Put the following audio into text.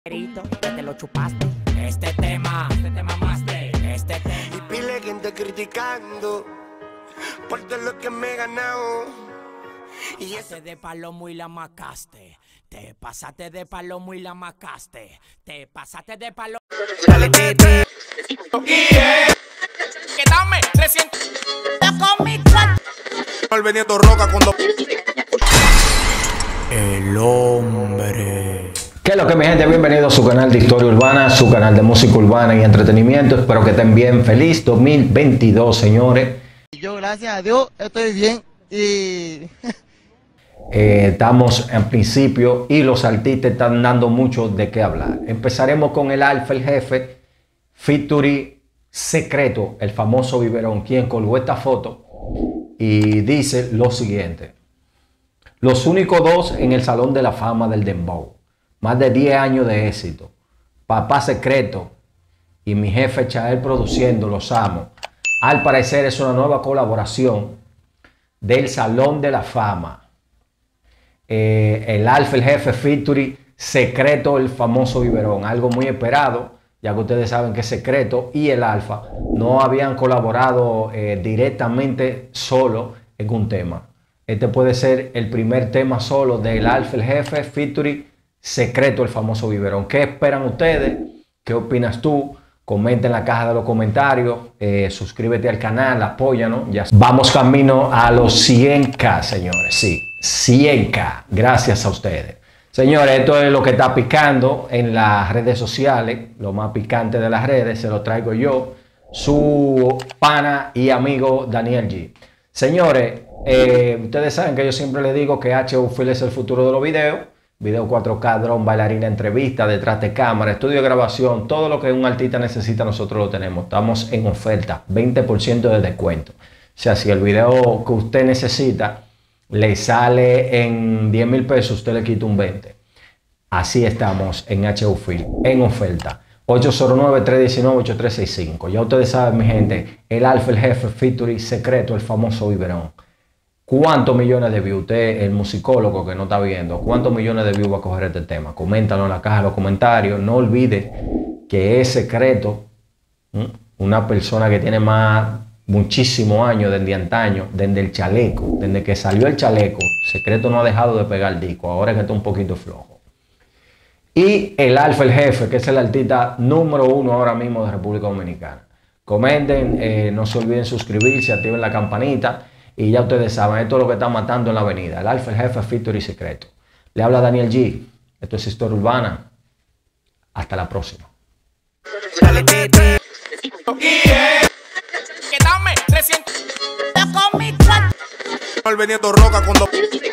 Que te lo chupaste. Este tema mamaste. Este tema. Y pile gente criticando por todo lo que me he ganado. Y ese de palomo y la macaste. Te pasaste de palomo y la macaste. Te pasaste de palomo. Que dame 300. Con mi el Benito Roca cuando el hombre. ¿Qué es lo que, mi gente? Bienvenidos a su canal de historia urbana, su canal de música urbana y entretenimiento. Espero que estén bien. Feliz 2022, señores. Yo, gracias a Dios, estoy bien y... Estamos en principio y los artistas están dando mucho de qué hablar. Empezaremos con el Alfa, el jefe, featuring Secreto, el famoso biberón, quien colgó esta foto y dice lo siguiente: los únicos dos en el Salón de la Fama del Dembow, más de 10 años de éxito, Papá Secreto y mi jefe Chael produciendo, los amo. Al parecer es una nueva colaboración del Salón de la Fama. El Alfa, el jefe, featuring Secreto, el famoso biberón, algo muy esperado, ya que ustedes saben que Secreto y el Alfa no habían colaborado directamente solo en un tema. Este puede ser el primer tema solo del Alfa, el jefe, featuring Secreto, el famoso biberón. ¿Qué esperan ustedes? ¿Qué opinas tú? Comenta en la caja de los comentarios, suscríbete al canal, apóyanos. Ya vamos camino a los 100K, señores. Sí, 100K. Gracias a ustedes. Señores, esto es lo que está picando en las redes sociales. Lo más picante de las redes se lo traigo yo, su pana y amigo Daniel G. Señores, ustedes saben que yo siempre les digo que HU Film es el futuro de los videos. Video 4K, dron, bailarina, entrevista, detrás de cámara, estudio de grabación, todo lo que un artista necesita nosotros lo tenemos. Estamos en oferta, 20% de descuento. O sea, si el video que usted necesita le sale en 10,000 pesos, usted le quita un 20. Así estamos en HU Film, en oferta. 809-319-8365. Ya ustedes saben, mi gente, el Alfa, el jefe, featuring Secreto, el famoso biberón. ¿Cuántos millones de views? Usted, el musicólogo que no está viendo, ¿cuántos millones de views va a coger este tema? Coméntalo en la caja de los comentarios. No olvide que es Secreto, una persona que tiene muchísimos años desde antaño, desde el chaleco, desde que salió el chaleco. Secreto no ha dejado de pegar el disco, ahora es que está un poquito flojo. Y el Alfa, el jefe, que es el artista número 1 ahora mismo de República Dominicana. Comenten, no se olviden suscribirse, activen la campanita. Y ya ustedes saben, esto es lo que está matando en la avenida. El Alfa, el jefe, featuring Secreto. Le habla Daniel G. Esto es Historia Urbana. Hasta la próxima. Que dame 300. el Benito Roca cuando